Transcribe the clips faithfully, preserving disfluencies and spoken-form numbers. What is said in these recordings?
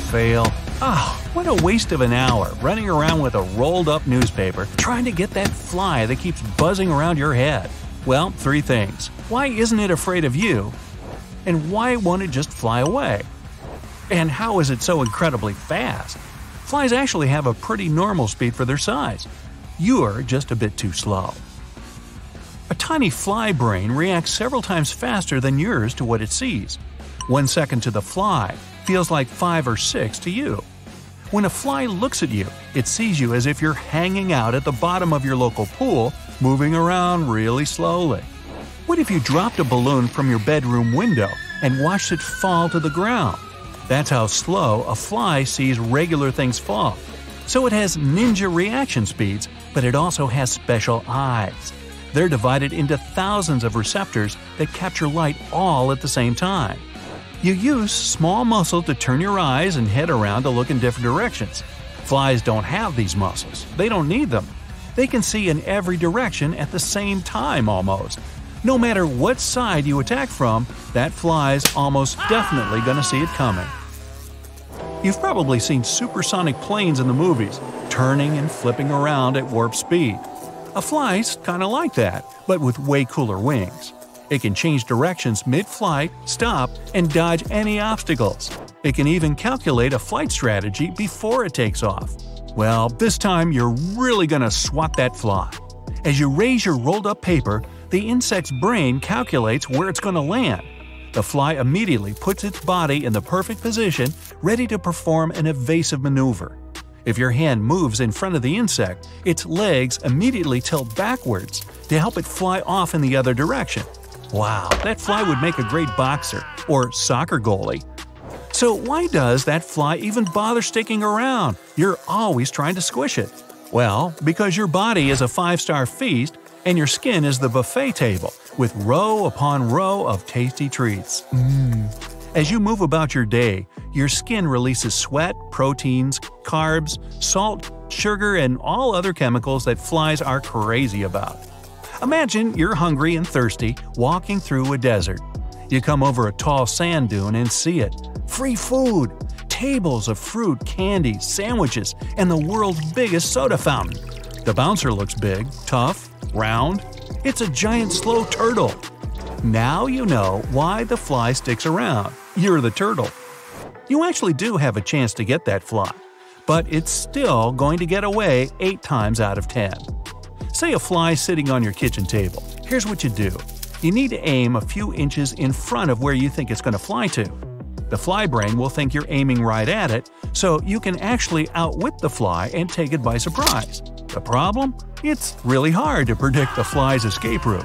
fail. Ah, oh, what a waste of an hour running around with a rolled-up newspaper trying to get that fly that keeps buzzing around your head. Well, three things. Why isn't it afraid of you? And why won't it just fly away? And how is it so incredibly fast? Flies actually have a pretty normal speed for their size. You're just a bit too slow. A tiny fly brain reacts several times faster than yours to what it sees. One second to the fly feels like five or six to you. When a fly looks at you, it sees you as if you're hanging out at the bottom of your local pool, moving around really slowly. What if you dropped a balloon from your bedroom window and watched it fall to the ground? That's how slow a fly sees regular things fall. So it has ninja reaction speeds, but it also has special eyes. They're divided into thousands of receptors that capture light all at the same time. You use small muscle to turn your eyes and head around to look in different directions. Flies don't have these muscles. They don't need them. They can see in every direction at the same time almost. No matter what side you attack from, that fly's almost definitely going to see it coming. You've probably seen supersonic planes in the movies, turning and flipping around at warp speed. A fly's kind of like that, but with way cooler wings. It can change directions mid-flight, stop, and dodge any obstacles. It can even calculate a flight strategy before it takes off. Well, this time you're really gonna swat that fly. As you raise your rolled-up paper, the insect's brain calculates where it's gonna land. The fly immediately puts its body in the perfect position, ready to perform an evasive maneuver. If your hand moves in front of the insect, its legs immediately tilt backwards to help it fly off in the other direction. Wow, that fly would make a great boxer or soccer goalie. So why does that fly even bother sticking around? You're always trying to squish it. Well, because your body is a five-star feast and your skin is the buffet table with row upon row of tasty treats. Mmm. As you move about your day, your skin releases sweat, proteins, carbs, salt, sugar, and all other chemicals that flies are crazy about. Imagine you're hungry and thirsty, walking through a desert. You come over a tall sand dune and see it. Free food! Tables of fruit, candy, sandwiches, and the world's biggest soda fountain. The bouncer looks big, tough, round. It's a giant slow turtle. Now you know why the fly sticks around. You're the turtle. You actually do have a chance to get that fly, but it's still going to get away eight times out of ten. Say a fly sitting on your kitchen table. Here's what you do. You need to aim a few inches in front of where you think it's going to fly to. The fly brain will think you're aiming right at it, so you can actually outwit the fly and take it by surprise. The problem? It's really hard to predict the fly's escape route.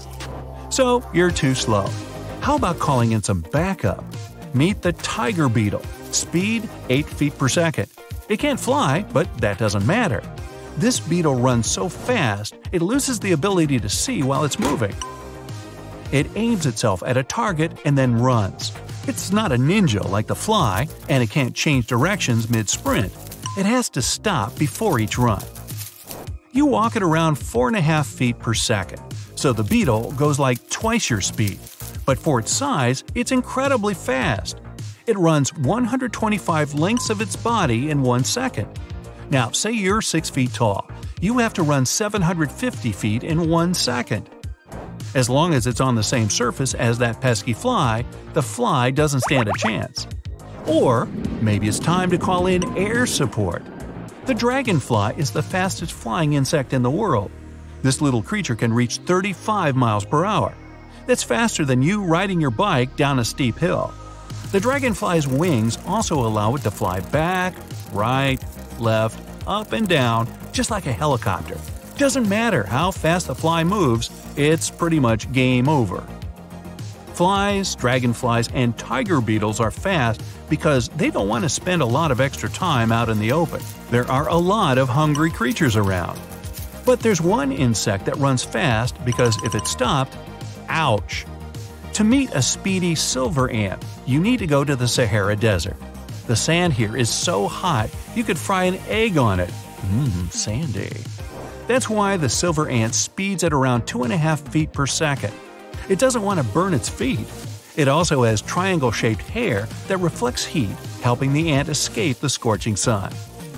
So you're too slow. How about calling in some backup? Meet the tiger beetle. Speed eight feet per second. It can't fly, but that doesn't matter. This beetle runs so fast, it loses the ability to see while it's moving. It aims itself at a target and then runs. It's not a ninja like the fly, and it can't change directions mid-sprint. It has to stop before each run. You walk at around four and a half feet per second, so the beetle goes like twice your speed. But for its size, it's incredibly fast. It runs one hundred twenty-five lengths of its body in one second. Now, say you're six feet tall. You have to run seven hundred fifty feet in one second. As long as it's on the same surface as that pesky fly, the fly doesn't stand a chance. Or maybe it's time to call in air support. The dragonfly is the fastest flying insect in the world. This little creature can reach thirty-five miles per hour. That's faster than you riding your bike down a steep hill. The dragonfly's wings also allow it to fly back, right, left, up and down, just like a helicopter. Doesn't matter how fast the fly moves, it's pretty much game over. Flies, dragonflies, and tiger beetles are fast because they don't want to spend a lot of extra time out in the open. There are a lot of hungry creatures around. But there's one insect that runs fast because if it stopped, ouch! To meet a speedy silver ant, you need to go to the Sahara Desert. The sand here is so hot you could fry an egg on it. Mmm, sandy. That's why the silver ant speeds at around two and a half feet per second. It doesn't want to burn its feet. It also has triangle-shaped hair that reflects heat, helping the ant escape the scorching sun.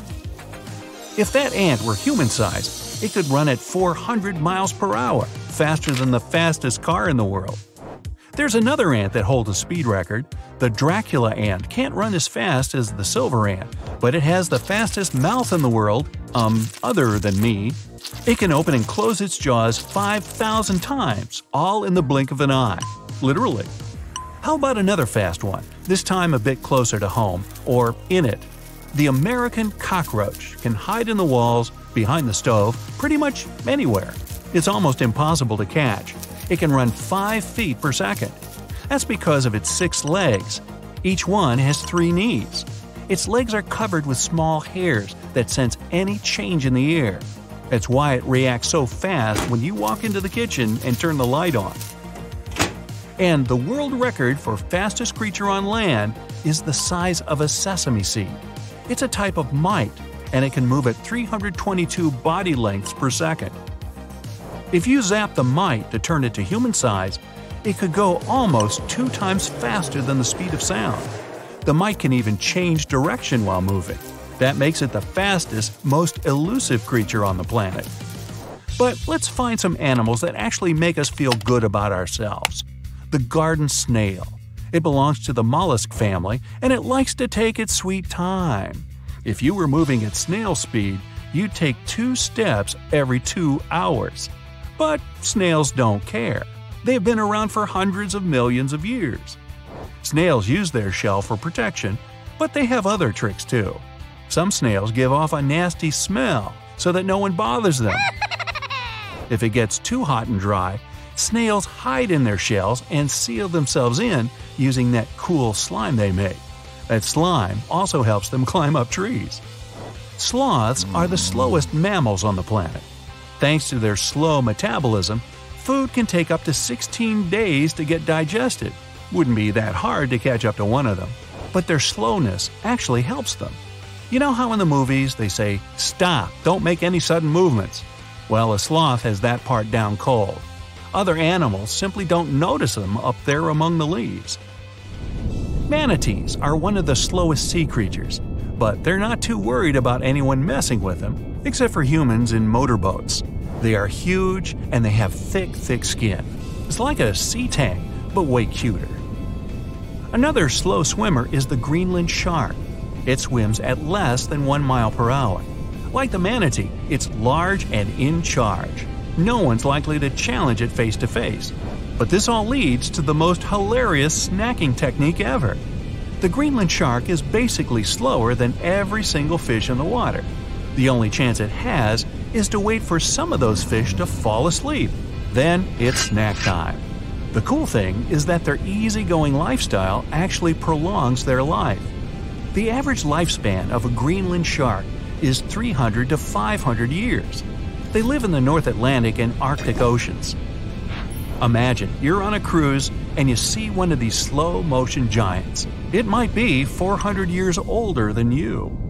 If that ant were human-sized, it could run at four hundred miles per hour, faster than the fastest car in the world. There's another ant that holds a speed record. The Dracula ant can't run as fast as the silver ant, but it has the fastest mouth in the world, um, other than me. It can open and close its jaws five thousand times, all in the blink of an eye. Literally. How about another fast one, this time a bit closer to home, or in it? The American cockroach can hide in the walls, behind the stove, pretty much anywhere. It's almost impossible to catch. It can run five feet per second. That's because of its six legs. Each one has three knees. Its legs are covered with small hairs that sense any change in the air. That's why it reacts so fast when you walk into the kitchen and turn the light on. And the world record for fastest creature on land is the size of a sesame seed. It's a type of mite, and it can move at three hundred twenty-two body lengths per second. If you zap the mite to turn it to human size, it could go almost two times faster than the speed of sound. The mite can even change direction while moving. That makes it the fastest, most elusive creature on the planet. But let's find some animals that actually make us feel good about ourselves. The garden snail. It belongs to the mollusk family, and it likes to take its sweet time. If you were moving at snail speed, you'd take two steps every two hours. But snails don't care. They've been around for hundreds of millions of years. Snails use their shell for protection, but they have other tricks too. Some snails give off a nasty smell so that no one bothers them. If it gets too hot and dry, snails hide in their shells and seal themselves in using that cool slime they make. That slime also helps them climb up trees. Sloths are the slowest mammals on the planet. Thanks to their slow metabolism, food can take up to sixteen days to get digested. Wouldn't be that hard to catch up to one of them, but their slowness actually helps them. You know how in the movies they say, "Stop, don't make any sudden movements"? Well, a sloth has that part down cold. Other animals simply don't notice them up there among the leaves. Manatees are one of the slowest sea creatures, but they're not too worried about anyone messing with them, except for humans in motorboats. They are huge and they have thick, thick skin. It's like a sea tank, but way cuter. Another slow swimmer is the Greenland shark. It swims at less than one mile per hour. Like the manatee, it's large and in charge. No one's likely to challenge it face to face. But this all leads to the most hilarious snacking technique ever. The Greenland shark is basically slower than every single fish in the water. The only chance it has is to wait for some of those fish to fall asleep. Then it's snack time. The cool thing is that their easygoing lifestyle actually prolongs their life. The average lifespan of a Greenland shark is three hundred to five hundred years. They live in the North Atlantic and Arctic Oceans. Imagine you're on a cruise and you see one of these slow-motion giants. It might be four hundred years older than you.